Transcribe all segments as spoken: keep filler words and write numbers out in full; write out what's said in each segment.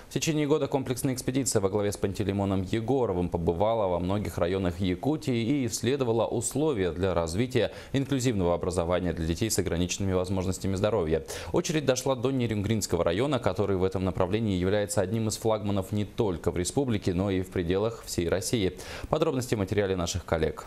В течение года комплексная экспедиция во главе с Пантелеймоном Егоровым побывала во многих районах Якутии и исследовала условия для развития инклюзивного образования для детей с ограниченными возможностями здоровья. Очередь дошла до Нерюнгринского района, который в этом направлении является одним из флагманов не только в республике, но и в пределах всей России. Подробности в материале наших коллег.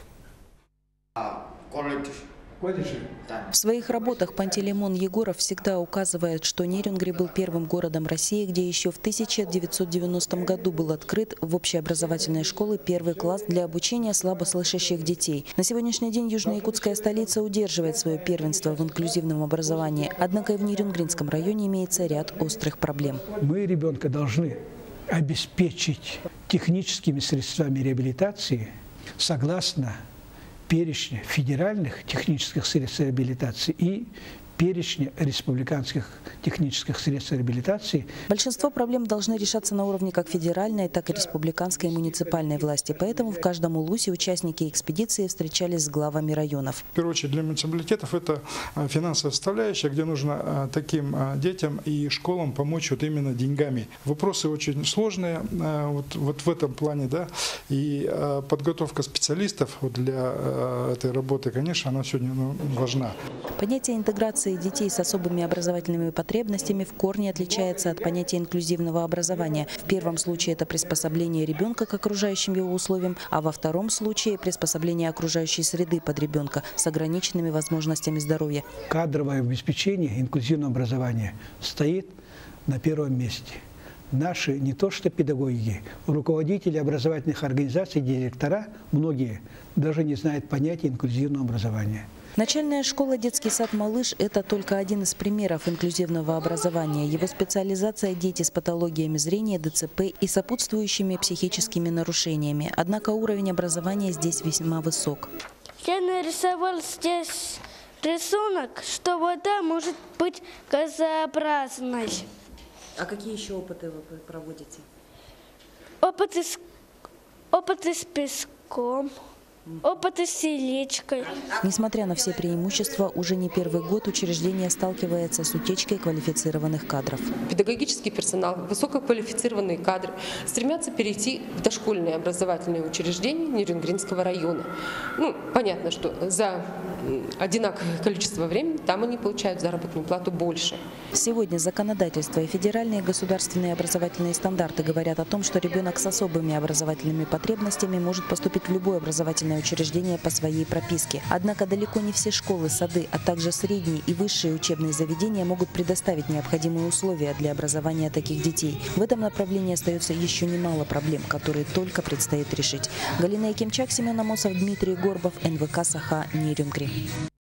В своих работах Пантелеймон Егоров всегда указывает, что Нерюнгри был первым городом России, где еще в тысяча девятьсот девяностом году был открыт в общеобразовательной школе первый класс для обучения слабослышащих детей. На сегодняшний день южно-якутская столица удерживает свое первенство в инклюзивном образовании, однако и в Нерюнгринском районе имеется ряд острых проблем. Мы ребенка должны обеспечить техническими средствами реабилитации согласно перечня федеральных технических средств реабилитации и перечня республиканских технических средств реабилитации. Большинство проблем должны решаться на уровне как федеральной, так и республиканской и муниципальной власти. Поэтому в каждом улусе участники экспедиции встречались с главами районов. В первую очередь для муниципалитетов это финансовая составляющая, где нужно таким детям и школам помочь вот именно деньгами. Вопросы очень сложные вот, вот в этом плане, да, и подготовка специалистов вот для этой работы, конечно, она сегодня ну, важна. Понятие интеграции детей с особыми образовательными потребностями в корне отличается от понятия инклюзивного образования. В первом случае это приспособление ребенка к окружающим его условиям, а во втором случае приспособление окружающей среды под ребенка с ограниченными возможностями здоровья. Кадровое обеспечение инклюзивного образования стоит на первом месте. Наши не то что педагоги, руководители образовательных организаций, директора, многие даже не знают понятия инклюзивного образования. Начальная школа «Детский сад «Малыш» – это только один из примеров инклюзивного образования. Его специализация – дети с патологиями зрения, ДЦП и сопутствующими психическими нарушениями. Однако уровень образования здесь весьма высок. Я нарисовал здесь рисунок, что вода может быть газообразной. А какие еще опыты вы проводите? Опыты с, опыты с песком. Опыты с селечкой. Несмотря на все преимущества, уже не первый год учреждение сталкивается с утечкой квалифицированных кадров. Педагогический персонал, высококвалифицированные кадры стремятся перейти в дошкольные образовательные учреждения Нерюнгринского района. Ну, понятно, что за одинаковое количество времени там они получают заработную плату больше. Сегодня законодательство и федеральные и государственные образовательные стандарты говорят о том, что ребенок с особыми образовательными потребностями может поступить в любое образовательное учреждение по своей прописке. Однако далеко не все школы, сады, а также средние и высшие учебные заведения могут предоставить необходимые условия для образования таких детей. В этом направлении остается еще немало проблем, которые только предстоит решить. Галина Якимчак, Семен Амосов, Дмитрий Горбов, эн вэ ка «Саха», Нерюнгри.